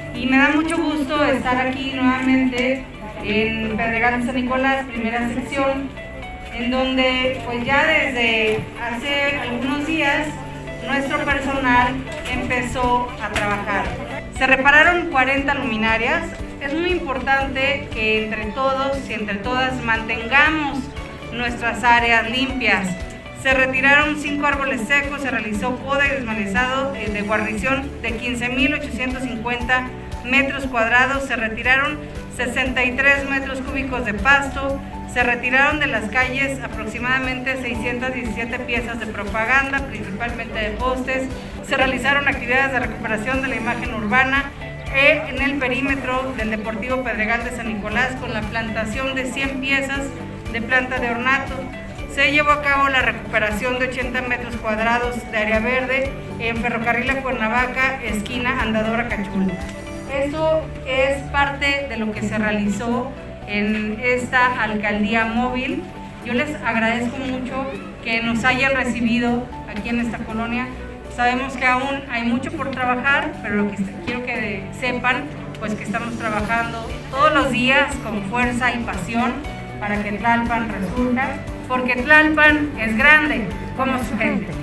y me da mucho gusto estar aquí nuevamente en Pedregal de San Nicolás, primera sección, en donde pues ya desde hace algunos días nuestro personal empezó a trabajar. Se repararon 40 luminarias. Es muy importante que entre todos y entre todas mantengamos nuestras áreas limpias. Se retiraron 5 árboles secos, se realizó poda y desmalezado de guarnición de 15.850 metros cuadrados, se retiraron 63 metros cúbicos de pasto, se retiraron de las calles aproximadamente 617 piezas de propaganda, principalmente de postes, se realizaron actividades de recuperación de la imagen urbana en el perímetro del Deportivo Pedregal de San Nicolás con la plantación de 100 piezas de planta de ornato. Se llevó a cabo la recuperación de 80 metros cuadrados de área verde en Ferrocarril a Cuernavaca, esquina Andadora Cachul. Eso es parte de lo que se realizó en esta alcaldía móvil. Yo les agradezco mucho que nos hayan recibido aquí en esta colonia. Sabemos que aún hay mucho por trabajar, pero lo que quiero que sepan, pues que estamos trabajando todos los días con fuerza y pasión para que Tlalpan resurja, porque Tlalpan es grande como su gente.